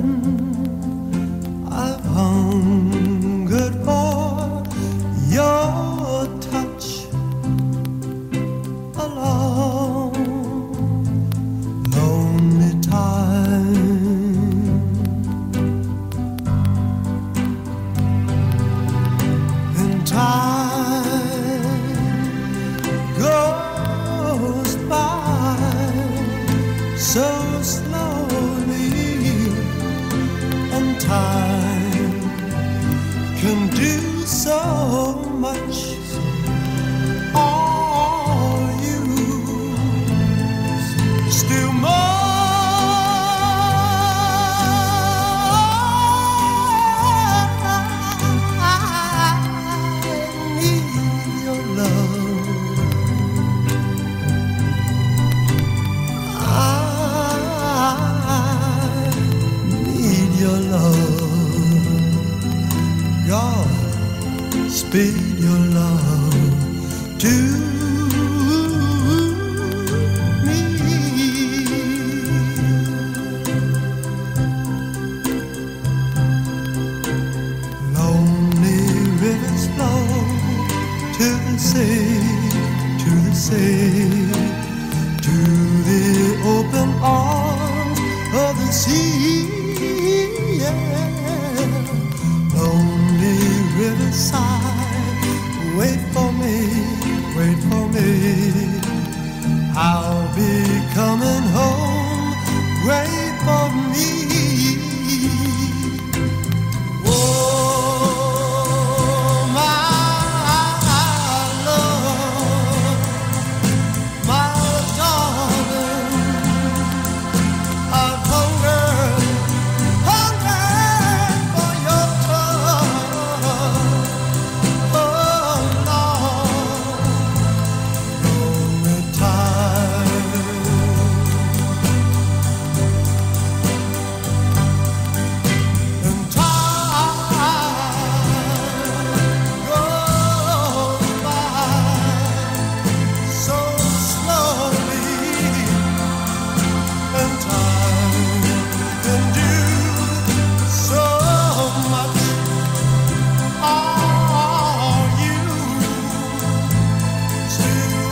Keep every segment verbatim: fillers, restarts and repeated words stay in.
I've hungered for your touch a long, lonely time. And time goes by so slowly, and time can do so much. All you still more. I need your love. I need your love. God, speed your love to me. Lonely rivers flow to the sea, to the sea, to the open arms of the sea. Yeah. Lonely riverside, wait for me, wait for me. I'll be coming home, wait for me. Oh, my love, my darling, I've hungered, hungered for your touch. Oh, Lord, lonely time. And time goes by so slowly, and time can do so much. Are you still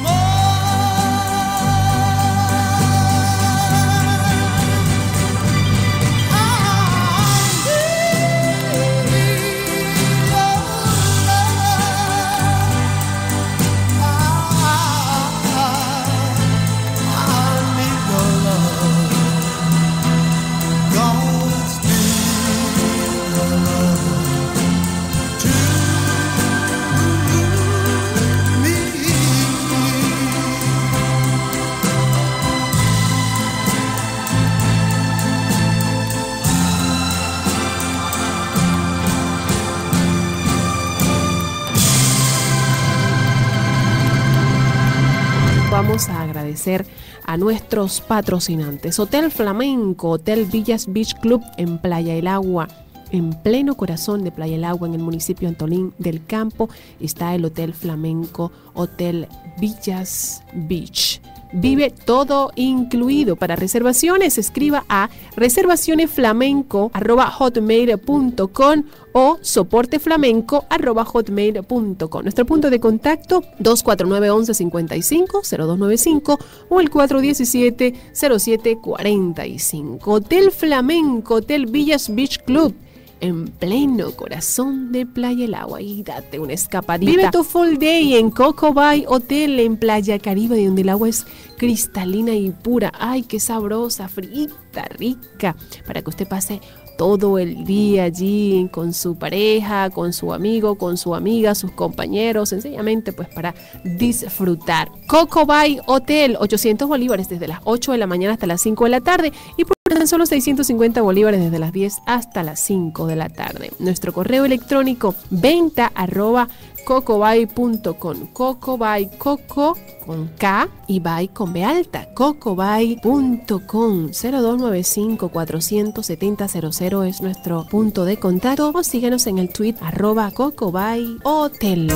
Vamos a agradecer a nuestros patrocinantes. Hotel Flamenco, Hotel Villas Beach Club en Playa El Agua. En pleno corazón de Playa El Agua, en el municipio Antolín del Campo, está el Hotel Flamenco, Hotel Villas Beach. Vive todo incluido. Para reservaciones, escriba a reservacionesflamenco arroba hotmail punto com o soporteflamenco arroba hotmail punto com. Nuestro punto de contacto dos cuatro nueve, once cincuenta y cinco, cero dos nueve cinco o el cuatro uno siete, cero siete cuatro cinco. Hotel Flamenco, Hotel Villas Beach Club, en pleno corazón de Playa El Agua, y date una escapadita. Vive tu full day en Coco Bay Hotel en Playa Caribe, donde el agua es cristalina y pura. Ay, qué sabrosa, frita, rica, para que usted pase todo el día allí con su pareja, con su amigo, con su amiga, sus compañeros, sencillamente pues para disfrutar. Coco Bay Hotel, ochocientos bolívares desde las ocho de la mañana hasta las cinco de la tarde, y por tan solo seiscientos cincuenta bolívares desde las diez hasta las cinco de la tarde. Nuestro correo electrónico venta arroba cocobay punto com. Cocobay, coco con K y bay con B alta. cocobay punto com. Cero dos nueve cinco, cuatro siete cero, cero cero es nuestro punto de contacto, o síguenos en el tweet arroba cocobay hotel.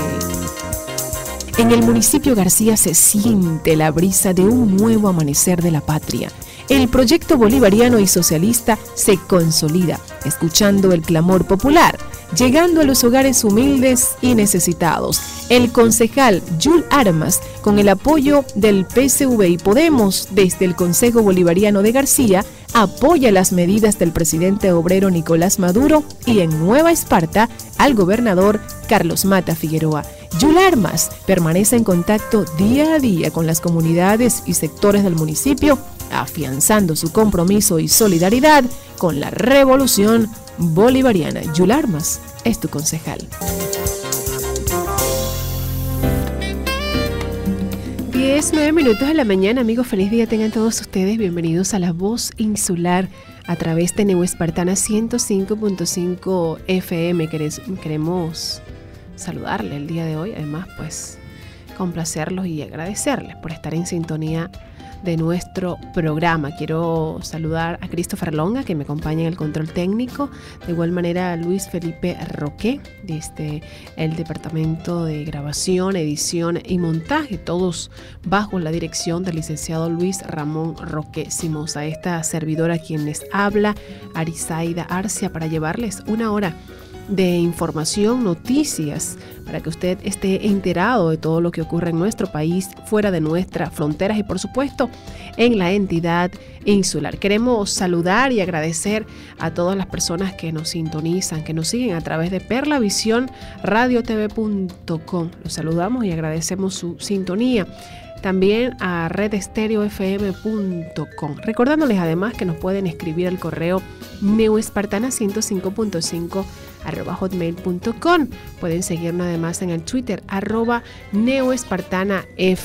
En el municipio García se siente la brisa de un nuevo amanecer de la patria. el proyecto bolivariano y socialista se consolida, escuchando el clamor popular, llegando a los hogares humildes y necesitados. El concejal Yul Armas, con el apoyo del P S V y Podemos desde el Consejo Bolivariano de García, apoya las medidas del presidente obrero Nicolás Maduro y en Nueva Esparta al gobernador Carlos Mata Figueroa. Yul Armas permanece en contacto día a día con las comunidades y sectores del municipio, afianzando su compromiso y solidaridad con la revolución bolivariana. Yul Armas es tu concejal. diez, nueve minutos de la mañana, amigos, feliz día tengan todos ustedes, bienvenidos a La Voz Insular a través de Neu Espartana ciento cinco punto cinco F M. Queremos saludarle el día de hoy, además pues complacerlos y agradecerles por estar en sintonía de nuestro programa. Quiero saludar a Christopher Longa, que me acompaña en el control técnico, de igual manera a Luis Felipe Roque desde el departamento de grabación, edición y montaje, todos bajo la dirección del licenciado Luis Ramón Roque Simosa. Esta servidora quien les habla, Arisaida Arcia, para llevarles una hora de información, noticias, para que usted esté enterado de todo lo que ocurre en nuestro país, fuera de nuestras fronteras y por supuesto en la entidad insular. Queremos saludar y agradecer a todas las personas que nos sintonizan, que nos siguen a través de perlavisión radio t v punto com. Los saludamos y agradecemos su sintonía. También a red estéreo f m punto com. Recordándoles además que nos pueden escribir al correo neuespartana ciento cinco punto cinco arroba hotmail punto com. Pueden seguirnos además en el Twitter arroba neuespartanafm.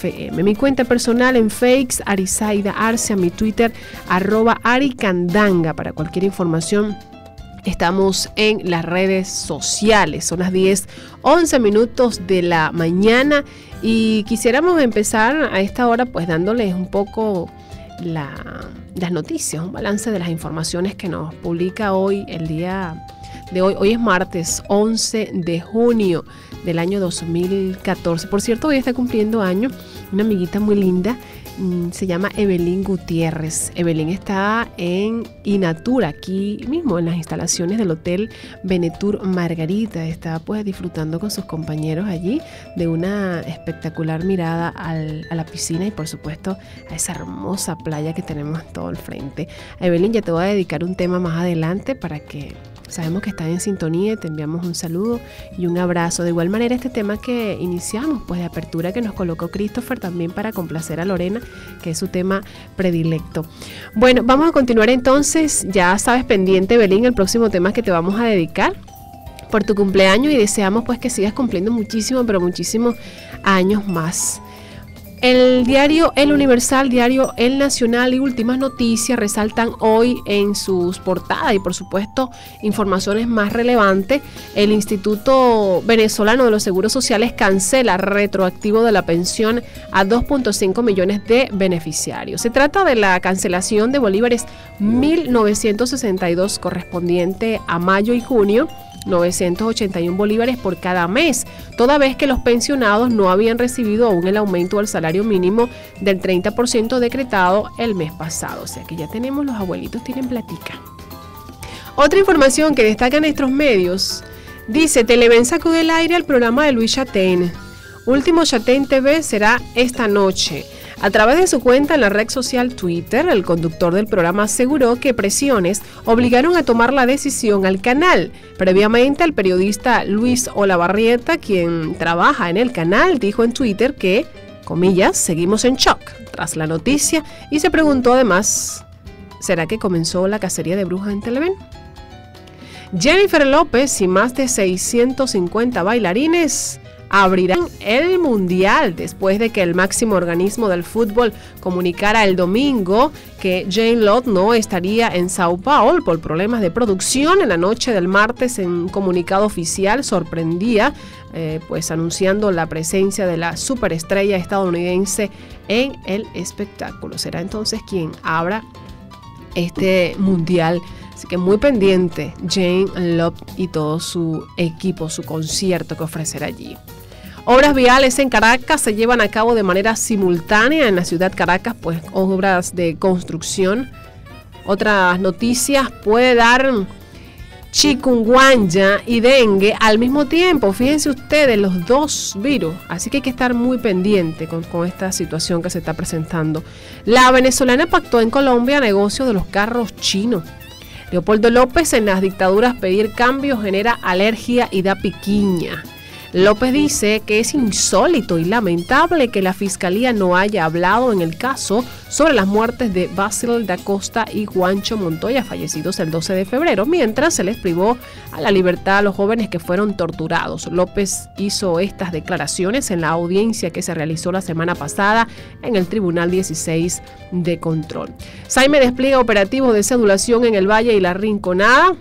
Mi cuenta personal en Fakes, Arisaida Arcia, mi Twitter arroba aricandanga. Para cualquier información estamos en las redes sociales. Son las diez, once minutos de la mañana y quisiéramos empezar a esta hora pues dándoles un poco la, las noticias, un balance de las informaciones que nos publica hoy, el día de hoy. Hoy es martes once de junio del año dos mil catorce. Por cierto, hoy está cumpliendo año una amiguita muy linda. Se llama Evelyn Gutiérrez. Evelyn está en Inatura, aquí mismo en las instalaciones del Hotel Venetur Margarita. Está pues disfrutando con sus compañeros allí de una espectacular mirada al, a la piscina y por supuesto a esa hermosa playa que tenemos todo al frente. A Evelyn ya te voy a dedicar un tema más adelante para que sabemos que están en sintonía y te enviamos un saludo y un abrazo. De igual manera, este tema que iniciamos, pues de apertura que nos colocó Christopher también para complacer a Lorena, que es su tema predilecto. Bueno, vamos a continuar entonces. Ya sabes, pendiente, Belín, el próximo tema que te vamos a dedicar por tu cumpleaños y deseamos pues que sigas cumpliendo muchísimo, pero muchísimos años más. El diario El Universal, diario El Nacional y Últimas Noticias resaltan hoy en sus portadas y por supuesto informaciones más relevantes. El Instituto Venezolano de los Seguros Sociales cancela retroactivo de la pensión a dos punto cinco millones de beneficiarios. Se trata de la cancelación de bolívares mil novecientos sesenta y dos correspondiente a mayo y junio, novecientos ochenta y uno bolívares por cada mes, toda vez que los pensionados no habían recibido aún el aumento del salario mínimo del treinta por ciento decretado el mes pasado. O sea que ya tenemos, los abuelitos tienen platica. Otra información que destacan nuestros medios, dice: Televen sacó del aire el programa de Luis Chatén. Último Chatén T V será esta noche. A través de su cuenta en la red social Twitter, el conductor del programa aseguró que presiones obligaron a tomar la decisión al canal. Previamente, el periodista Luis Olavarrieta, quien trabaja en el canal, dijo en Twitter que, comillas, seguimos en shock tras la noticia y se preguntó además, ¿será que comenzó la cacería de brujas en Televen? Jennifer López y más de seiscientos cincuenta bailarines abrirán el Mundial después de que el máximo organismo del fútbol comunicara el domingo que Jane Lott no estaría en Sao Paulo por problemas de producción. En la noche del martes, en un comunicado oficial, sorprendía eh, pues anunciando la presencia de la superestrella estadounidense en el espectáculo. Será entonces quien abra este Mundial. Así que muy pendiente Jane Lott y todo su equipo, su concierto que ofrecerá allí. Obras viales en Caracas se llevan a cabo de manera simultánea en la ciudad Caracas, pues obras de construcción. Otras noticias, puede dar chikungunya y dengue al mismo tiempo. Fíjense ustedes, los dos virus. Así que hay que estar muy pendiente con, con esta situación que se está presentando. La venezolana pactó en Colombia negocio de los carros chinos. Leopoldo López, en las dictaduras pedir cambios genera alergia y da piquiña. López dice que es insólito y lamentable que la fiscalía no haya hablado en el caso sobre las muertes de Basil da Costa y Juancho Montoya, fallecidos el doce de febrero, mientras se les privó a la libertad a los jóvenes que fueron torturados. López hizo estas declaraciones en la audiencia que se realizó la semana pasada en el Tribunal dieciséis de Control. Saime despliega operativos de cedulación en el Valle y la Rinconada.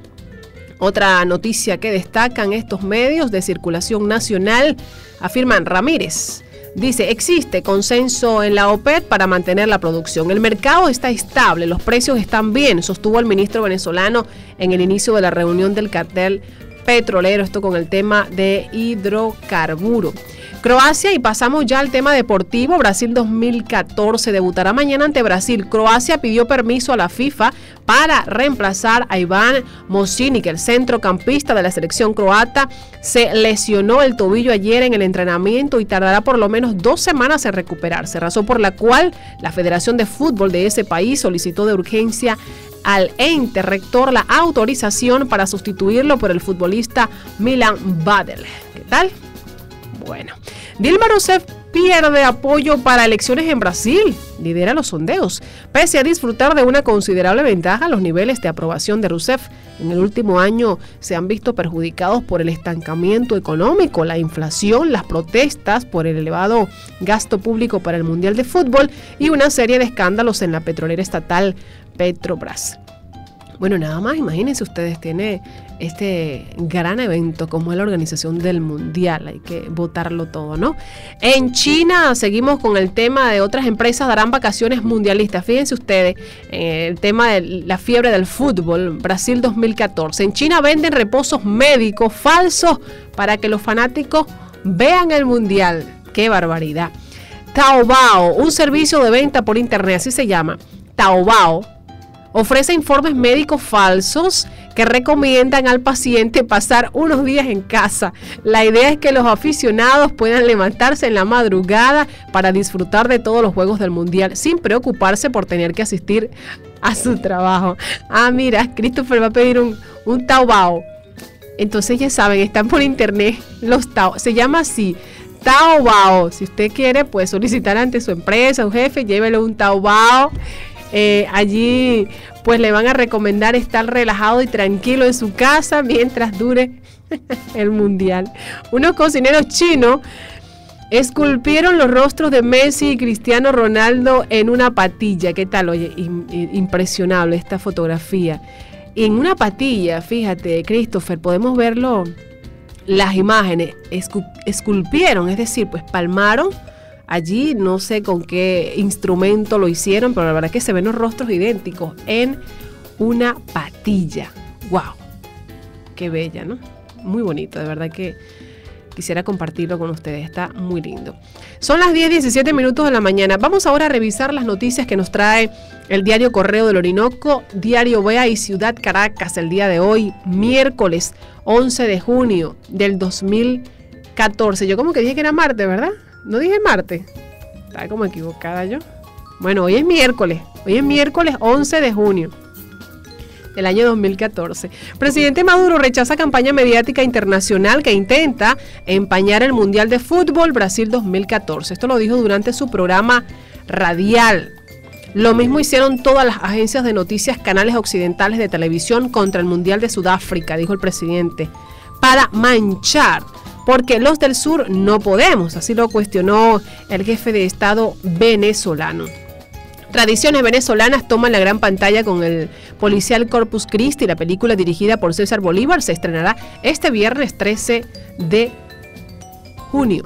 Otra noticia que destacan estos medios de circulación nacional, afirman Ramírez. Dice, existe consenso en la OPEP para mantener la producción. El mercado está estable, los precios están bien, sostuvo el ministro venezolano en el inicio de la reunión del cartel petrolero, esto con el tema de hidrocarburo. Croacia, y pasamos ya al tema deportivo. Brasil dos mil catorce debutará mañana ante Brasil. Croacia pidió permiso a la FIFA para reemplazar a Iván Mosinic, el centrocampista de la selección croata. Se lesionó el tobillo ayer en el entrenamiento y tardará por lo menos dos semanas en recuperarse, razón por la cual la Federación de Fútbol de ese país solicitó de urgencia al ente rector la autorización para sustituirlo por el futbolista Milan Badel. ¿Qué tal? Bueno, Dilma Rousseff pierde apoyo para elecciones en Brasil, lidera los sondeos. Pese a disfrutar de una considerable ventaja, los niveles de aprobación de Rousseff en el último año se han visto perjudicados por el estancamiento económico, la inflación, las protestas por el elevado gasto público para el Mundial de Fútbol y una serie de escándalos en la petrolera estatal Petrobras. Bueno, nada más, imagínense ustedes, tiene este gran evento como es la organización del Mundial, hay que votarlo todo, ¿no? En China seguimos con el tema de otras empresas darán vacaciones mundialistas. Fíjense ustedes, eh, el tema de la fiebre del fútbol, Brasil dos mil catorce. En China venden reposos médicos falsos para que los fanáticos vean el Mundial. ¡Qué barbaridad! Taobao, un servicio de venta por internet, así se llama, Taobao, ofrece informes médicos falsos que recomiendan al paciente pasar unos días en casa. La idea es que los aficionados puedan levantarse en la madrugada para disfrutar de todos los juegos del Mundial sin preocuparse por tener que asistir a su trabajo. Ah, mira, Christopher va a pedir un, un Taobao. Entonces ya saben, están por internet los Taobao. Se llama así, Taobao. Si usted quiere, pues solicitar ante su empresa, un jefe, llévele un Taobao. Eh, allí pues le van a recomendar estar relajado y tranquilo en su casa mientras dure el Mundial. Unos cocineros chinos esculpieron los rostros de Messi y Cristiano Ronaldo en una patilla. ¿Qué tal? Oye, in, in, impresionable esta fotografía. En una patilla, fíjate, Christopher, podemos verlo, las imágenes, escu, esculpieron, es decir, pues palmaron. Allí no sé con qué instrumento lo hicieron, pero la verdad es que se ven los rostros idénticos en una patilla. ¡Wow! ¡Qué bella!, ¿no? Muy bonito, de verdad que quisiera compartirlo con ustedes, está muy lindo. Son las diez diecisiete minutos de la mañana. Vamos ahora a revisar las noticias que nos trae el diario Correo del Orinoco, Diario Vea y Ciudad Caracas el día de hoy, miércoles once de junio del dos mil catorce. Yo como que dije que era martes, ¿verdad? No dije martes, estaba como equivocada yo. Bueno, hoy es miércoles, hoy es miércoles once de junio del año dos mil catorce. Presidente Maduro rechaza campaña mediática internacional que intenta empañar el Mundial de Fútbol Brasil dos mil catorce. Esto lo dijo durante su programa radial. Lo mismo hicieron todas las agencias de noticias, canales occidentales de televisión contra el Mundial de Sudáfrica, dijo el presidente, para manchar. Porque los del sur no podemos, así lo cuestionó el jefe de Estado venezolano. Tradiciones venezolanas toman la gran pantalla con el policial Corpus Christi. La película, dirigida por César Bolívar, se estrenará este viernes trece de junio.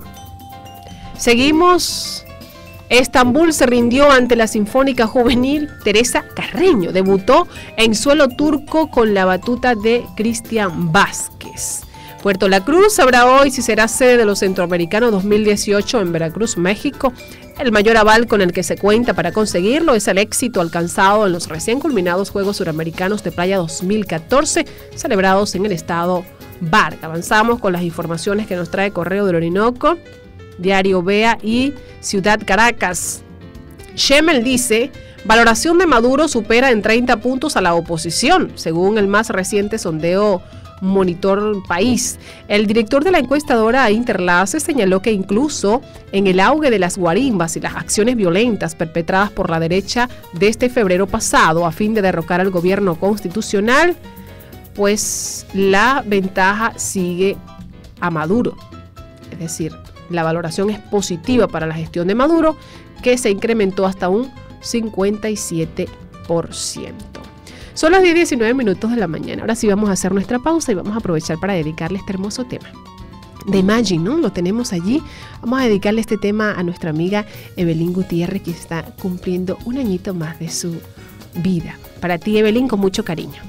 Seguimos. Estambul se rindió ante la Sinfónica Juvenil. Teresa Carreño debutó en suelo turco con la batuta de Cristian Vázquez. Puerto La Cruz sabrá hoy si será sede de los Centroamericanos dos mil dieciocho en Veracruz, México. El mayor aval con el que se cuenta para conseguirlo es el éxito alcanzado en los recién culminados Juegos Suramericanos de Playa dos mil catorce, celebrados en el estado Vargas. Avanzamos con las informaciones que nos trae Correo del Orinoco, Diario Vea y Ciudad Caracas. Schemel dice: valoración de Maduro supera en treinta puntos a la oposición, según el más reciente sondeo Monitor País. El director de la encuestadora Interlace señaló que incluso en el auge de las guarimbas y las acciones violentas perpetradas por la derecha desde febrero pasado a fin de derrocar al gobierno constitucional, pues la ventaja sigue a Maduro. Es decir, la valoración es positiva para la gestión de Maduro, que se incrementó hasta un cincuenta y siete por ciento. Son las diez y diecinueve minutos de la mañana. Ahora sí vamos a hacer nuestra pausa y vamos a aprovechar para dedicarle este hermoso tema de Imagine, ¿no? Lo tenemos allí. Vamos a dedicarle este tema a nuestra amiga Evelyn Gutiérrez, que está cumpliendo un añito más de su vida. Para ti, Evelyn, con mucho cariño.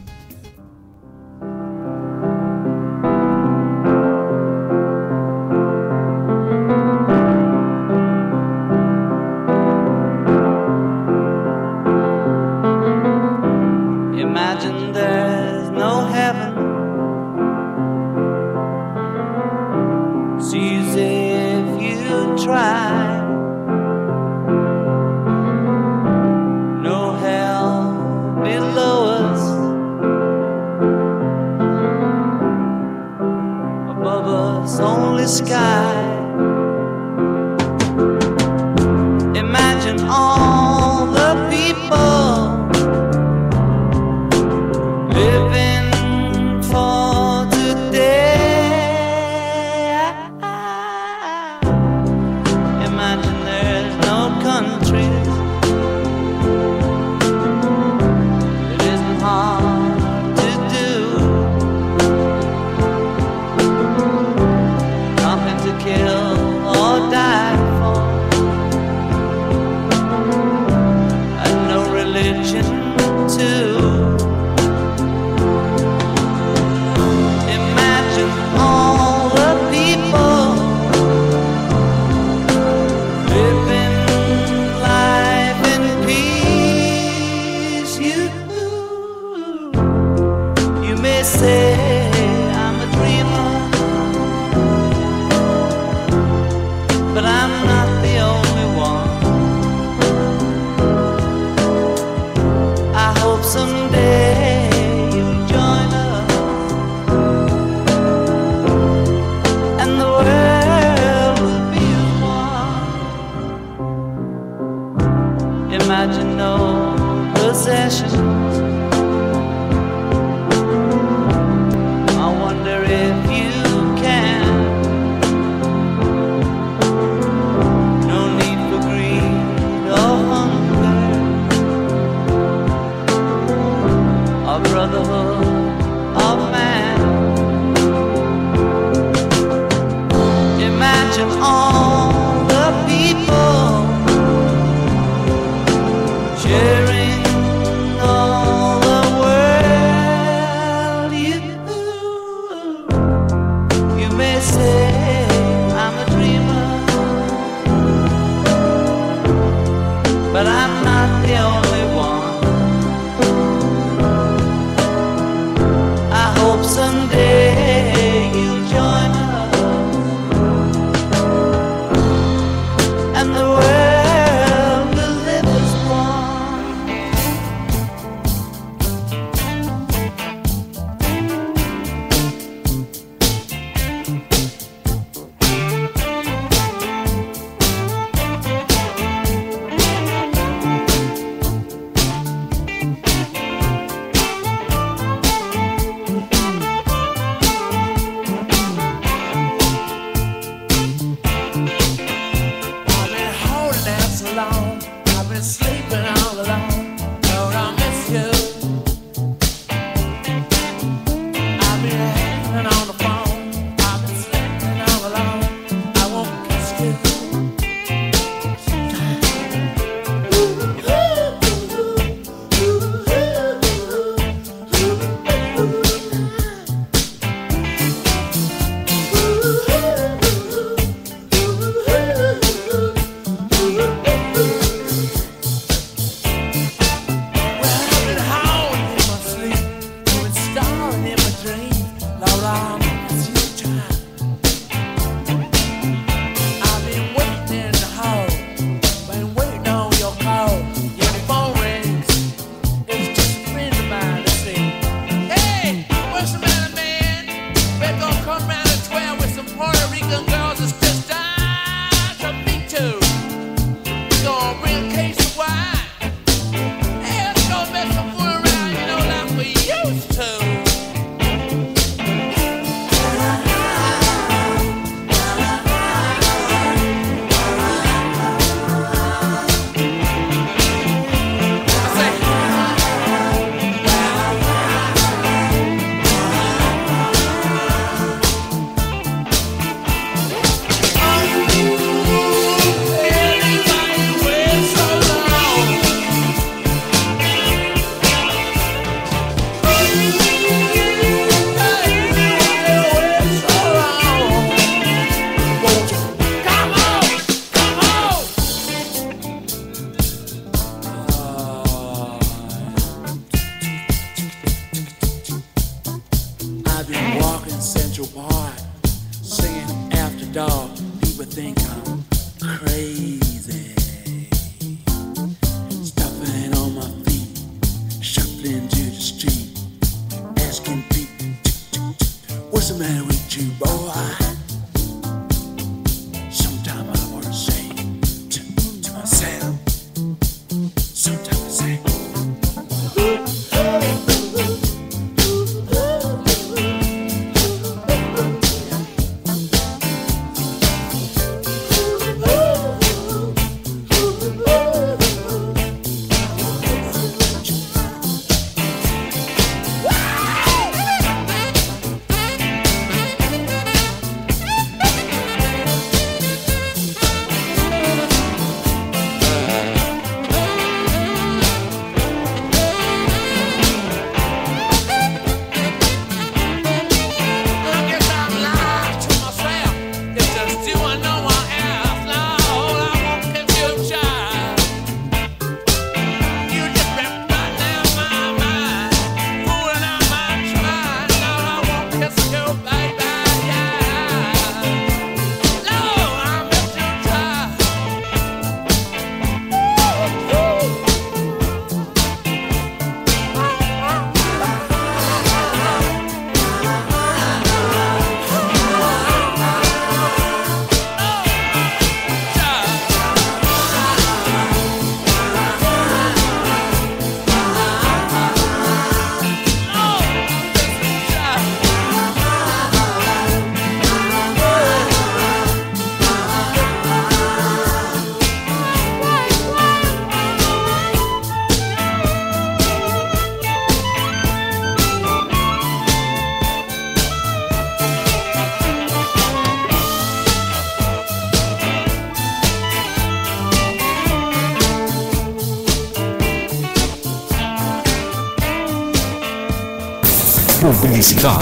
Publicidad.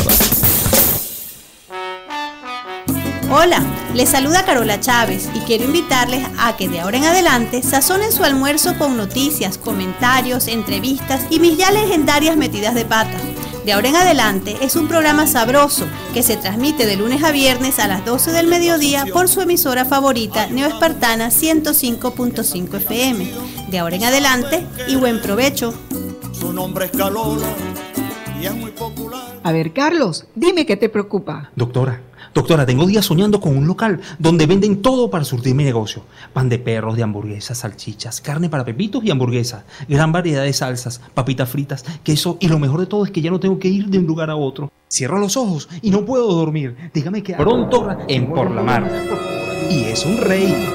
Hola, les saluda Carola Chávez y quiero invitarles a que de ahora en adelante sazonen su almuerzo con noticias, comentarios, entrevistas y mis ya legendarias metidas de pata. De ahora en adelante es un programa sabroso que se transmite de lunes a viernes a las doce del mediodía por su emisora favorita Neo Espartana ciento cinco punto cinco F M. De ahora en adelante y buen provecho. Su nombre es Carola y es muy popular. A ver, Carlos, dime qué te preocupa. Doctora, doctora, tengo días soñando con un local donde venden todo para surtir mi negocio. Pan de perros, de hamburguesas, salchichas, carne para pepitos y hamburguesas, gran variedad de salsas, papitas fritas, queso y lo mejor de todo es que ya no tengo que ir de un lugar a otro. Cierro los ojos y no puedo dormir. Dígame que pronto en Por la Mar. Y es un rey.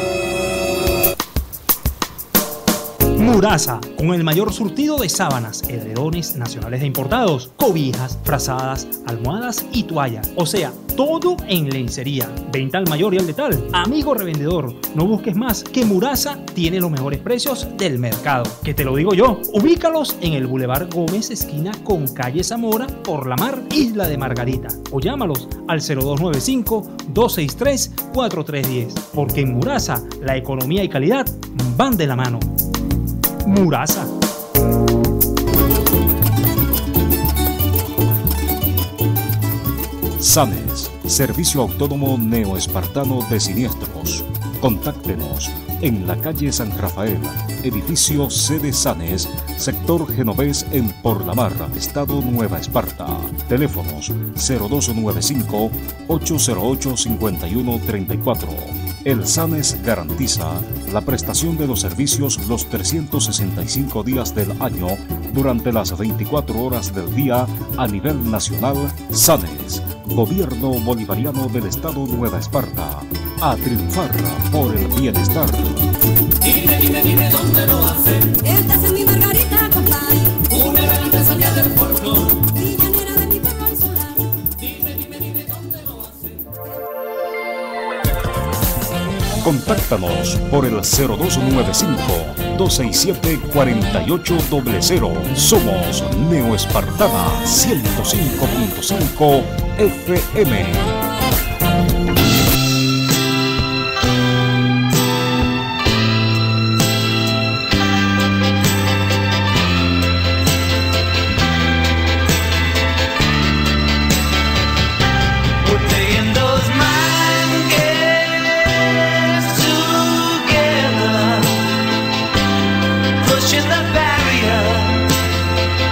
Murasa, con el mayor surtido de sábanas, edredones nacionales e importados, cobijas, frazadas, almohadas y toallas. O sea, todo en lencería. Venta al mayor y al letal. Amigo revendedor, no busques más, que Murasa tiene los mejores precios del mercado. Que te lo digo yo. Ubícalos en el Boulevard Gómez, esquina con calle Zamora, Por la Mar, Isla de Margarita. O llámalos al cero dos nueve cinco, dos seis tres, cuatro tres uno cero. Porque en Murasa, la economía y calidad van de la mano. Murasa. Sanes, servicio autónomo neoespartano de siniestros. Contáctenos en la calle San Rafael, edificio sede Sanes, sector Genovés en Por la Mar, estado Nueva Esparta. Teléfonos cero dos nueve cinco, ocho cero ocho, cinco uno tres cuatro. El Sanes garantiza la prestación de los servicios los trescientos sesenta y cinco días del año durante las veinticuatro horas del día a nivel nacional. Sanes, Gobierno Bolivariano del Estado Nueva Esparta. A triunfar por el bienestar. Dime, dime, dime dónde lo hacen. Estás en mi Margarita, compadre. Una gran artesanía del puerto. Villanera de mi pueblo insular. Dime, dime, dime dónde lo hacen. Contáctanos por el cero dos nueve cinco, dos seis siete, cuatro ocho cero cero. Somos Neoespartana ciento cinco punto cinco F M.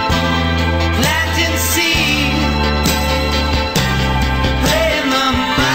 Planting seed, playing the mind.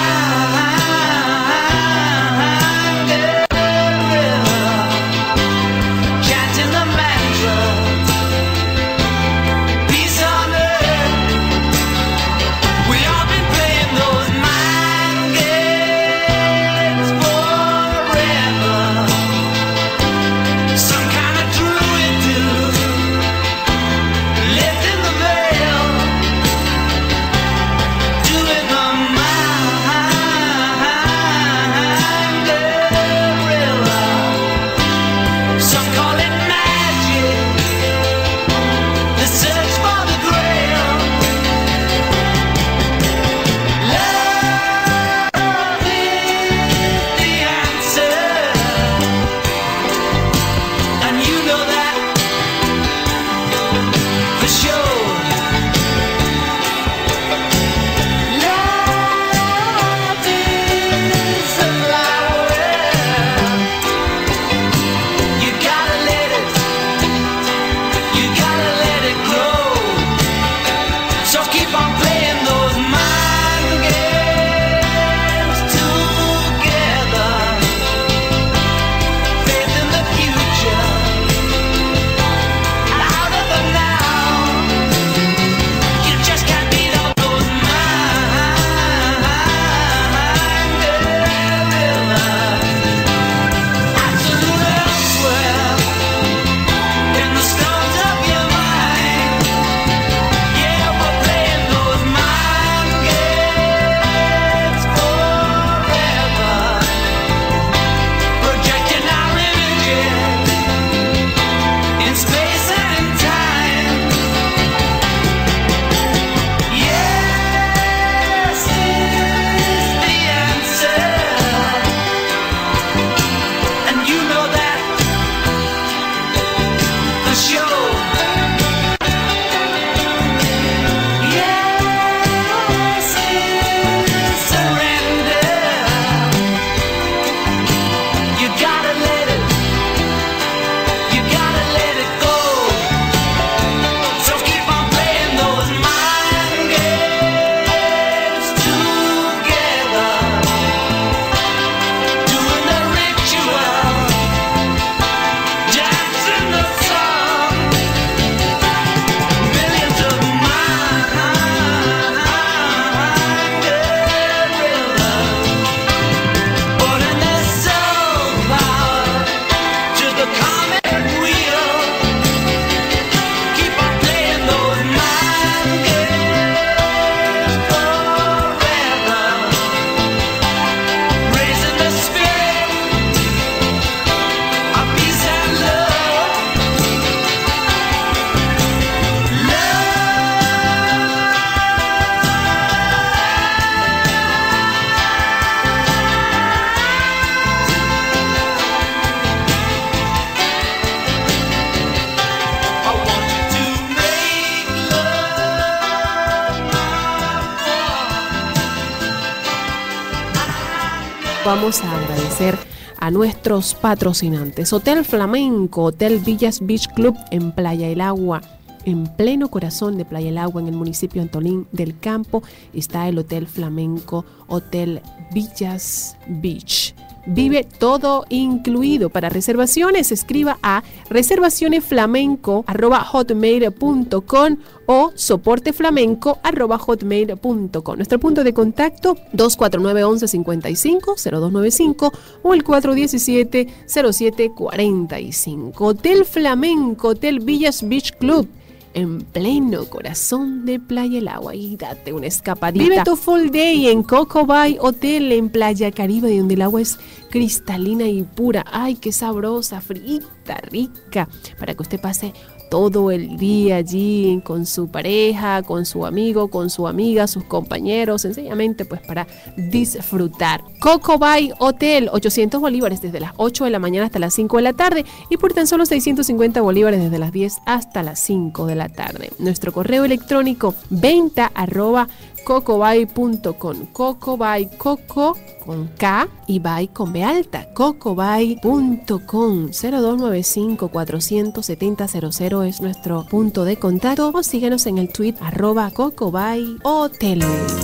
vamos a agradecer a nuestros patrocinantes. Hotel Flamenco, Hotel Villas Beach Club en Playa El Agua. En pleno corazón de Playa El Agua, en el municipio de Antolín del Campo, está el Hotel Flamenco, Hotel Villas Beach. Vive todo incluido. Para reservaciones, escriba a reservacionesflamenco arroba hotmail punto com o soporteflamenco arroba hotmail punto com. Nuestro punto de contacto dos cuatro nueve, once cincuenta y cinco, cero dos nueve cinco o el cuatro uno siete, cero siete cuarenta y cinco. Hotel Flamenco, Hotel Villas Beach Club, en pleno corazón de Playa El Agua. Y date una escapadita. Vive tu full day en Coco Bay Hotel en Playa Caribe, donde el agua es cristalina y pura. Ay, qué sabrosa, frita, rica, para que usted pase todo el día allí con su pareja, con su amigo, con su amiga, sus compañeros, sencillamente pues para disfrutar. Coco Bay Hotel, ochocientos bolívares desde las ocho de la mañana hasta las cinco de la tarde y por tan solo seiscientos cincuenta bolívares desde las diez hasta las cinco de la tarde. Nuestro correo electrónico venta arroba cocobay punto com. Cocobay, coco con K y bay con B alta. cocobay punto com. Cero dos nueve cinco, cuatro siete cero, cero cero es nuestro punto de contacto, o síganos en el tweet arroba cocobay hotel.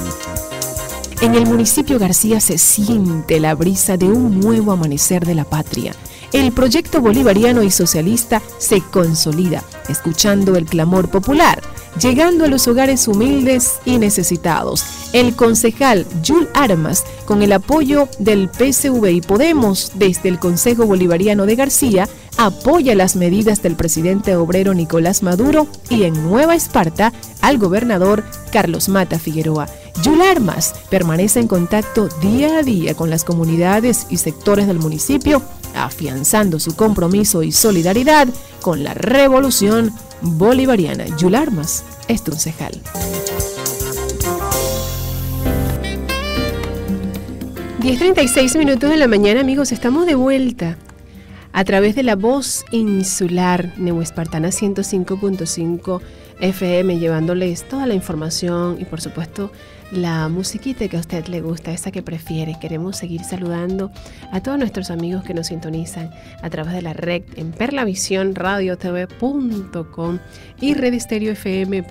En el municipio García se siente la brisa de un nuevo amanecer de la patria. El proyecto bolivariano y socialista se consolida, escuchando el clamor popular, llegando a los hogares humildes y necesitados. El concejal Yul Armas, con el apoyo del P S V y Podemos desde el Consejo Bolivariano de García, apoya las medidas del presidente obrero Nicolás Maduro y en Nueva Esparta al gobernador Carlos Mata Figueroa. Yul Armas permanece en contacto día a día con las comunidades y sectores del municipio, afianzando su compromiso y solidaridad con la revolución bolivariana. Yul Armas es tu concejal. diez treinta y seis minutos de la mañana, amigos, estamos de vuelta a través de la voz insular Neoespartana ciento cinco punto cinco F M, llevándoles toda la información y por supuesto la musiquita que a usted le gusta, esa que prefiere. Queremos seguir saludando a todos nuestros amigos que nos sintonizan a través de la red en perlavisión radio t v punto com y red estéreo f m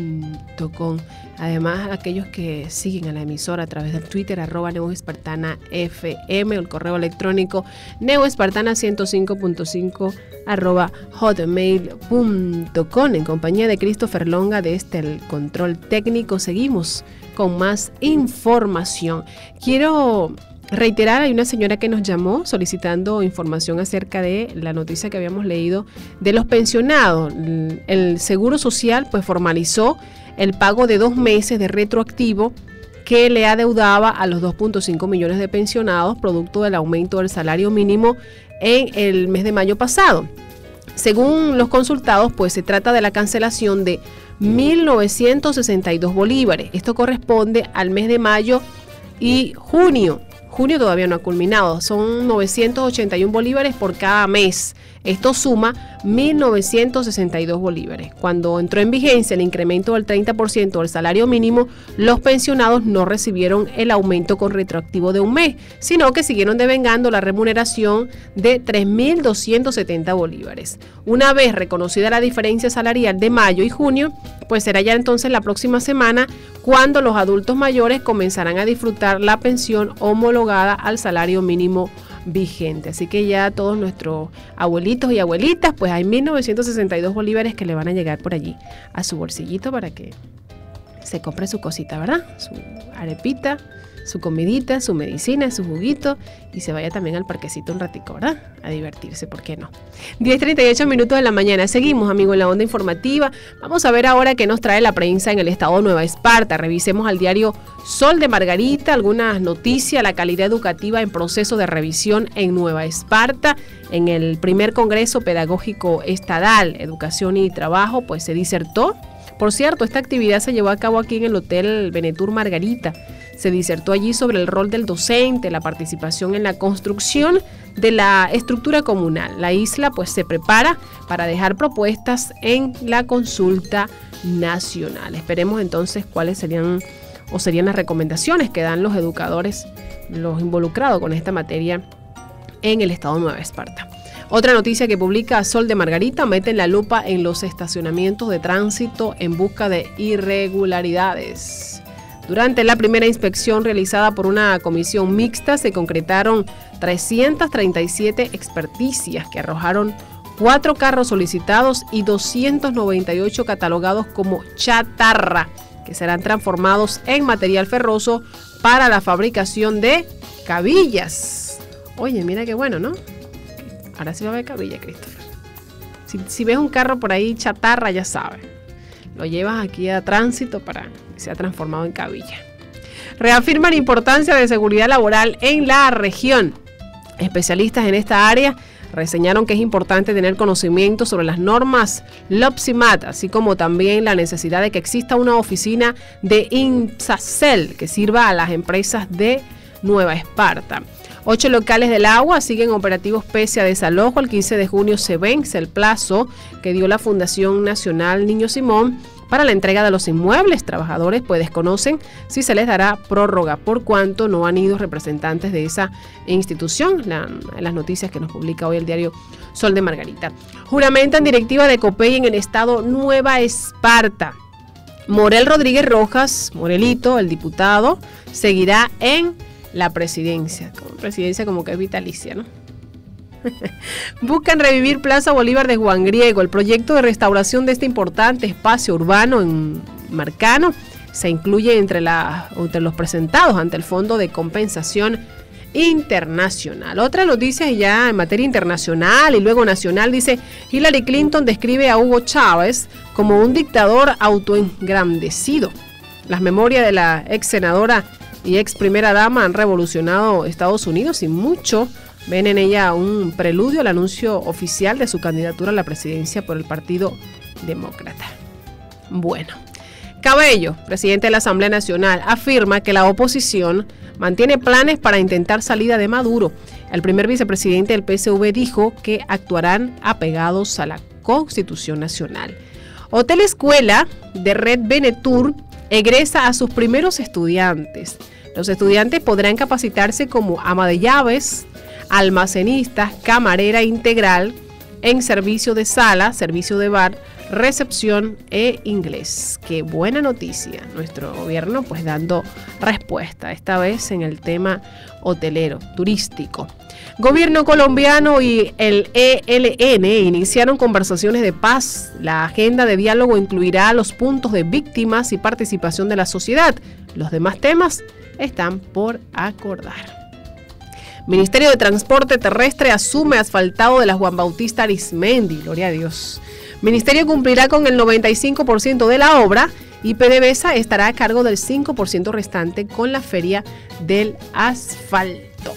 punto com. Además, aquellos que siguen a la emisora a través del Twitter, arroba neoespartana F M, o el correo electrónico neoespartana ciento cinco punto cinco arroba hotmail punto com. En compañía de Christopher Longa desde el control técnico, seguimos con más información. Quiero reiterar, hay una señora que nos llamó solicitando información acerca de la noticia que habíamos leído de los pensionados. El Seguro Social pues formalizó el pago de dos meses de retroactivo que le adeudaba a los dos punto cinco millones de pensionados producto del aumento del salario mínimo en el mes de mayo pasado. Según los consultados, pues se trata de la cancelación de mil novecientos sesenta y dos bolívares. Esto corresponde al mes de mayo y junio. Junio todavía no ha culminado, son novecientos ochenta y uno bolívares por cada mes. Esto suma mil novecientos sesenta y dos bolívares. Cuando entró en vigencia el incremento del treinta por ciento del salario mínimo, los pensionados no recibieron el aumento con retroactivo de un mes, sino que siguieron devengando la remuneración de tres mil doscientos setenta bolívares. Una vez reconocida la diferencia salarial de mayo y junio, pues será ya entonces la próxima semana cuando los adultos mayores comenzarán a disfrutar la pensión homologada al salario mínimo vigente. Así que ya todos nuestros abuelitos y abuelitas, pues hay mil novecientos sesenta y dos bolívares que le van a llegar por allí a su bolsillito para que se compre su cosita, ¿verdad? Su arepita, su comidita, su medicina, su juguito y se vaya también al parquecito un ratico, ¿verdad? A divertirse, ¿por qué no? diez treinta y ocho minutos de la mañana. Seguimos, amigos, en la onda informativa. Vamos a ver ahora qué nos trae la prensa en el estado de Nueva Esparta. Revisemos al diario Sol de Margarita, algunas noticias, la calidad educativa en proceso de revisión en Nueva Esparta. En el primer Congreso Pedagógico Estadal, Educación y Trabajo, pues se disertó. Por cierto, esta actividad se llevó a cabo aquí en el Hotel Benetur Margarita. Se disertó allí sobre el rol del docente, la participación en la construcción de la estructura comunal. La isla pues se prepara para dejar propuestas en la consulta nacional. Esperemos entonces cuáles serían o serían las recomendaciones que dan los educadores, los involucrados con esta materia en el estado de Nueva Esparta. Otra noticia que publica Sol de Margarita: meten la lupa en los estacionamientos de tránsito en busca de irregularidades. Durante la primera inspección realizada por una comisión mixta se concretaron trescientas treinta y siete experticias que arrojaron cuatro carros solicitados y doscientos noventa y ocho catalogados como chatarra, que serán transformados en material ferroso para la fabricación de cabillas. Oye, mira qué bueno, ¿no? Ahora sí va a haber cabilla, Christopher. Si, si ves un carro por ahí chatarra, ya sabes. Lo llevas aquí a tránsito para que sea transformado en cabilla. Reafirman importancia de seguridad laboral en la región. Especialistas en esta área reseñaron que es importante tener conocimiento sobre las normas LOPSIMAT, así como también la necesidad de que exista una oficina de INSACEL que sirva a las empresas de Nueva Esparta. Ocho locales del agua siguen operativos pese a desalojo. El quince de junio se vence el plazo que dio la Fundación Nacional Niño Simón para la entrega de los inmuebles. Trabajadores pues desconocen si se les dará prórroga, por cuanto no han ido representantes de esa institución. La, las noticias que nos publica hoy el diario Sol de Margarita. Juramentan directiva de COPEI en el estado Nueva Esparta. Morel Rodríguez Rojas, Morelito, el diputado, seguirá en la presidencia. Como presidencia como que es vitalicia, ¿no? Buscan revivir Plaza Bolívar de Juan Griego. El proyecto de restauración de este importante espacio urbano en Marcano se incluye entre, la, entre los presentados ante el Fondo de Compensación Internacional. Otra noticia ya en materia internacional y luego nacional dice: Hillary Clinton describe a Hugo Chávez como un dictador autoengrandecido. Las memorias de la ex senadora y ex primera dama han revolucionado Estados Unidos y mucho ven en ella un preludio al anuncio oficial de su candidatura a la presidencia por el Partido Demócrata. Bueno, Cabello, presidente de la Asamblea Nacional, afirma que la oposición mantiene planes para intentar salida de Maduro. El primer vicepresidente del P S V dijo que actuarán apegados a la Constitución Nacional. Hotel Escuela de Red Benetur egresa a sus primeros estudiantes. Los estudiantes podrán capacitarse como ama de llaves, almacenistas, camarera integral en servicio de sala, servicio de bar, recepción e inglés. Qué buena noticia. Nuestro gobierno pues dando respuesta, esta vez en el tema hotelero, turístico. Gobierno colombiano y el E L N iniciaron conversaciones de paz. La agenda de diálogo incluirá los puntos de víctimas y participación de la sociedad. Los demás temas están por acordar. Ministerio de Transporte Terrestre asume asfaltado de la Juan Bautista Arizmendi. Gloria a Dios. Ministerio cumplirá con el noventa y cinco por ciento de la obra y PDVSA estará a cargo del cinco por ciento restante con la feria del asfalto.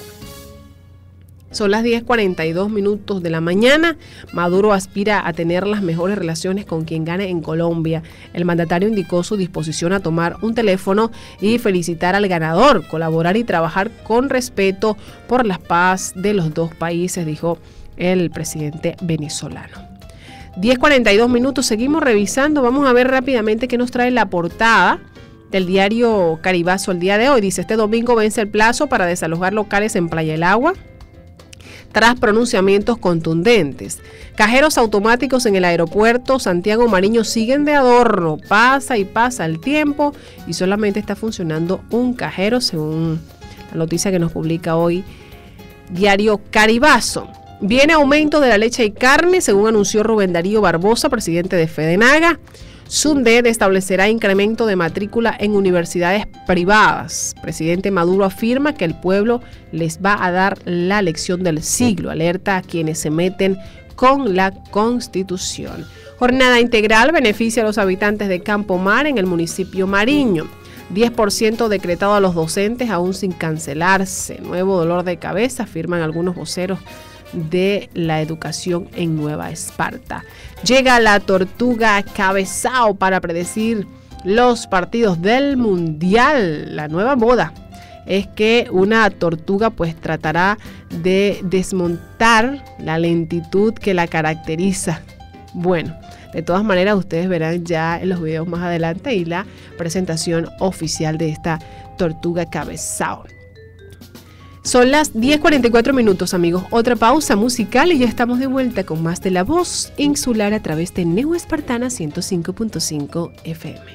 Son las diez cuarenta y dos minutos de la mañana. Maduro aspira a tener las mejores relaciones con quien gane en Colombia. El mandatario indicó su disposición a tomar un teléfono y felicitar al ganador, colaborar y trabajar con respeto por la paz de los dos países, dijo el presidente venezolano. diez cuarenta y dos minutos, seguimos revisando. Vamos a ver rápidamente qué nos trae la portada del diario Caribazo el día de hoy. Dice: este domingo vence el plazo para desalojar locales en Playa del Agua tras pronunciamientos contundentes. Cajeros automáticos en el aeropuerto Santiago Mariño siguen de adorno. Pasa y pasa el tiempo y solamente está funcionando un cajero, según la noticia que nos publica hoy diario Caribazo. Viene aumento de la leche y carne, según anunció Rubén Darío Barbosa, presidente de Fedenaga. SUNDED establecerá incremento de matrícula en universidades privadas. Presidente Maduro afirma que el pueblo les va a dar la lección del siglo. Alerta a quienes se meten con la Constitución. Jornada integral beneficia a los habitantes de Campo Mar en el municipio Mariño. diez por ciento decretado a los docentes aún sin cancelarse. Nuevo dolor de cabeza, afirman algunos voceros de la educación en Nueva Esparta. Llega la tortuga Cabezao para predecir los partidos del Mundial. La nueva moda es que una tortuga pues tratará de desmontar la lentitud que la caracteriza. Bueno, De todas maneras, ustedes verán ya en los videos más adelante y la presentación oficial de esta tortuga cabezao. Son las diez cuarenta y cuatro minutos, amigos. Otra pausa musical y ya estamos de vuelta con más de La Voz Insular a través de Neo Espartana ciento cinco punto cinco F M.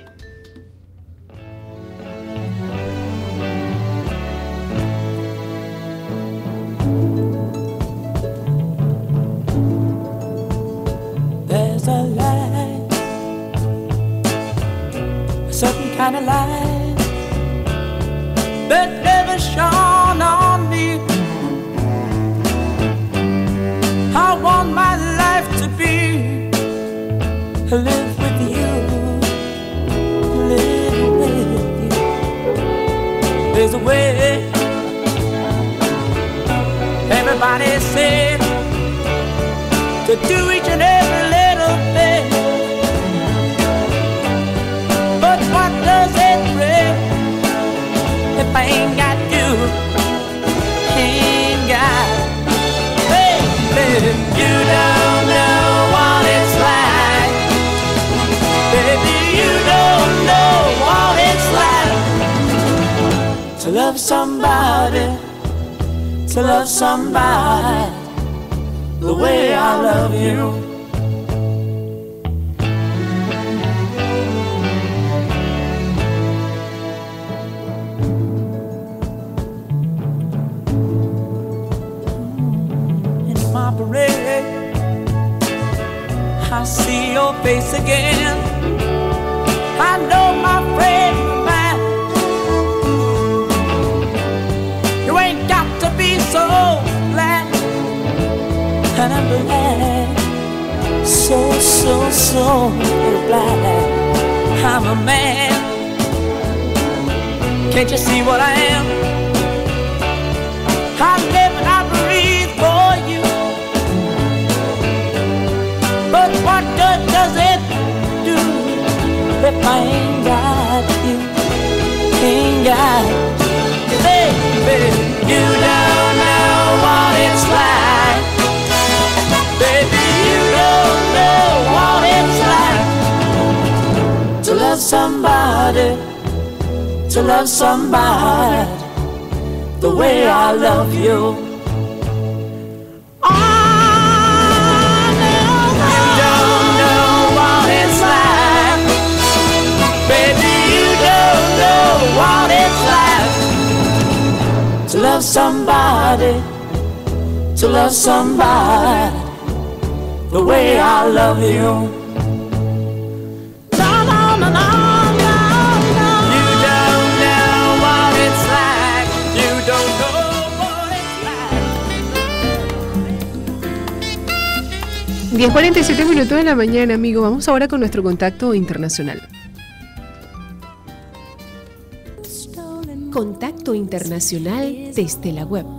There's a light, a certain kind of light that never shone on me. I want my life to be live with you, live with you. There's a way. Everybody said to do each and every little thing, but what does it bring if I ain't got you? Ain't got, baby, you don't know what it's like. Baby, you don't know what it's like to love somebody, to love somebody the way I love you. In my parade, I see your face again. I know my friend man, you ain't got to be so glad. And I'm glad, so, so, so glad I'm a man. Can't you see what I am? I live and I breathe for you. But what good does it do if I ain't got you? Ain't got you, baby. You don't know what it's like. Baby, you don't know what it's like to love somebody, to love somebody the way I love you. Oh, no, you don't know what it's like. Baby, you don't know what it's like to love somebody, to love somebody the way I love you. No, no, no, no, no, no. You don't know what it's like. You don't know what it's like. diez cuarenta y siete minutos de la mañana, amigo. Vamos ahora con nuestro contacto internacional. Contacto internacional desde la web.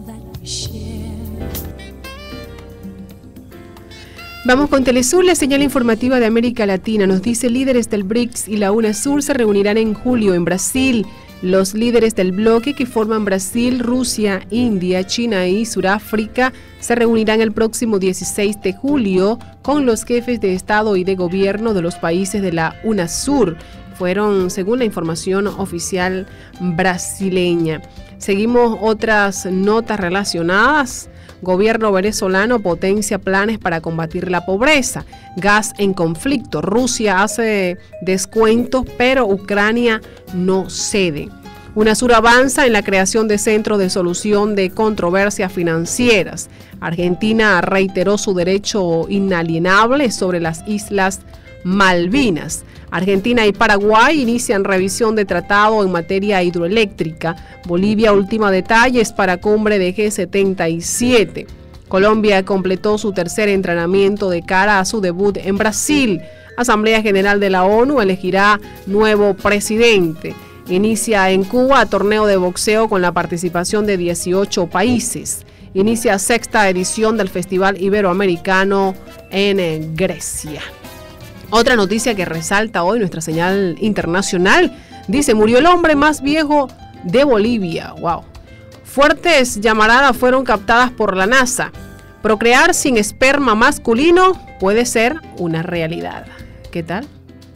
Vamos con Telesur, la señal informativa de América Latina. Nos dice: líderes del BRICS y la UNASUR se reunirán en julio en Brasil. Los líderes del bloque que forman Brasil, Rusia, India, China y Sudáfrica se reunirán el próximo dieciséis de julio con los jefes de Estado y de Gobierno de los países de la UNASUR. Fueron, según la información oficial brasileña. Seguimos otras notas relacionadas. Gobierno venezolano potencia planes para combatir la pobreza. Gas en conflicto. Rusia hace descuentos, pero Ucrania no cede. UNASUR avanza en la creación de centros de solución de controversias financieras. Argentina reiteró su derecho inalienable sobre las Islas Malvinas. Argentina y Paraguay inician revisión de tratado en materia hidroeléctrica. Bolivia ultima detalles para cumbre de G setenta y siete. Colombia completó su tercer entrenamiento de cara a su debut en Brasil. Asamblea General de la ONU elegirá nuevo presidente. Inicia en Cuba torneo de boxeo con la participación de dieciocho países. Inicia sexta edición del Festival Iberoamericano en Grecia. Otra noticia que resalta hoy nuestra señal internacional, dice: murió el hombre más viejo de Bolivia. Wow. Fuertes llamaradas fueron captadas por la NASA. Procrear sin esperma masculino puede ser una realidad. ¿Qué tal?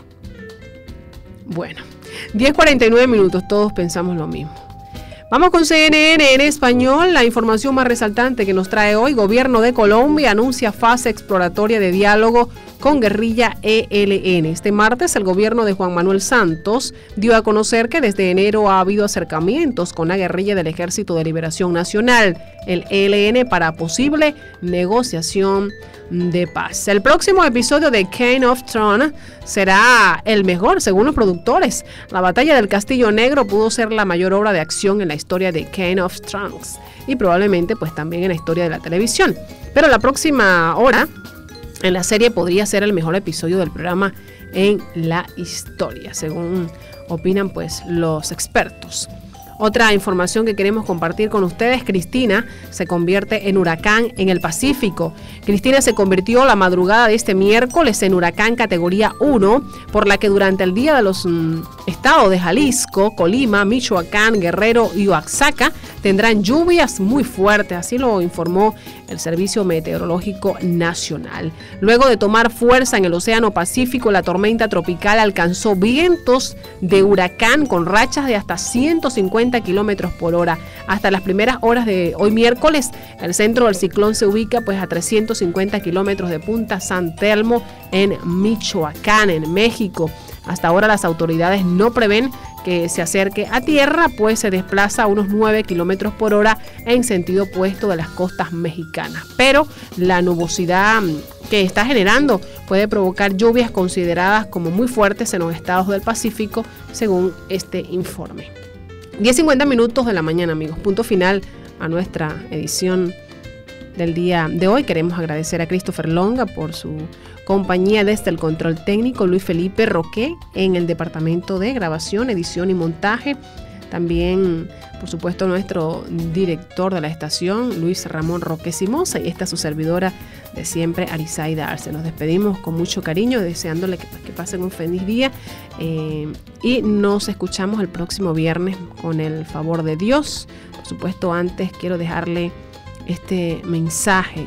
Bueno, diez cuarenta y nueve minutos, todos pensamos lo mismo. Vamos con C N N en español, la información más resaltante que nos trae hoy. Gobierno de Colombia anuncia fase exploratoria de diálogo con guerrilla E L N. Este martes el gobierno de Juan Manuel Santos dio a conocer que desde enero ha habido acercamientos con la guerrilla del Ejército de Liberación Nacional, el E L N, para posible negociación de paz. El próximo episodio de Game of Thrones será el mejor, según los productores. La batalla del Castillo Negro pudo ser la mayor obra de acción en la historia de Game of Thrones y probablemente pues también en la historia de la televisión. Pero la próxima hora en la serie podría ser el mejor episodio del programa en la historia, según opinan pues los expertos. Otra información que queremos compartir con ustedes: Cristina se convierte en huracán en el Pacífico. Cristina se convirtió la madrugada de este miércoles en huracán categoría uno, por la que durante el día de los mm, estados de Jalisco, Colima, Michoacán, Guerrero y Oaxaca tendrán lluvias muy fuertes, así lo informó el Servicio Meteorológico Nacional. Luego de tomar fuerza en el Océano Pacífico, la tormenta tropical alcanzó vientos de huracán con rachas de hasta ciento cincuenta kilómetros por hora. Hasta las primeras horas de hoy miércoles, el centro del ciclón se ubica pues a trescientos cincuenta kilómetros de Punta San Telmo en Michoacán, en México. Hasta ahora las autoridades no prevén que se acerque a tierra, pues se desplaza a unos nueve kilómetros por hora en sentido opuesto de las costas mexicanas. Pero la nubosidad que está generando puede provocar lluvias consideradas como muy fuertes en los estados del Pacífico, según este informe. diez cincuenta minutos de la mañana, amigos. Punto final a nuestra edición del día de hoy. Queremos agradecer a Christopher Longa por su compañía desde el control técnico, Luis Felipe Roque en el departamento de grabación, edición y montaje. También, por supuesto, nuestro director de la estación, Luis Ramón Roque Simosa, y esta su servidora de siempre, Arisaida Arce. Nos despedimos con mucho cariño, deseándole que, que pasen un feliz día eh, y nos escuchamos el próximo viernes con el favor de Dios. Por supuesto, antes quiero dejarle este mensaje.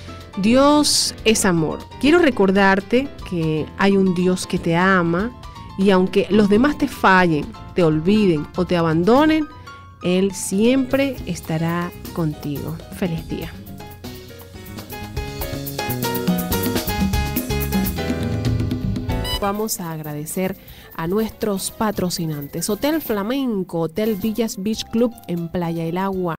Dios es amor. Quiero recordarte que hay un Dios que te ama y aunque los demás te fallen, te olviden o te abandonen, Él siempre estará contigo. Feliz día. Vamos a agradecer a nuestros patrocinantes. Hotel Flamenco, Hotel Villas Beach Club en Playa El Agua.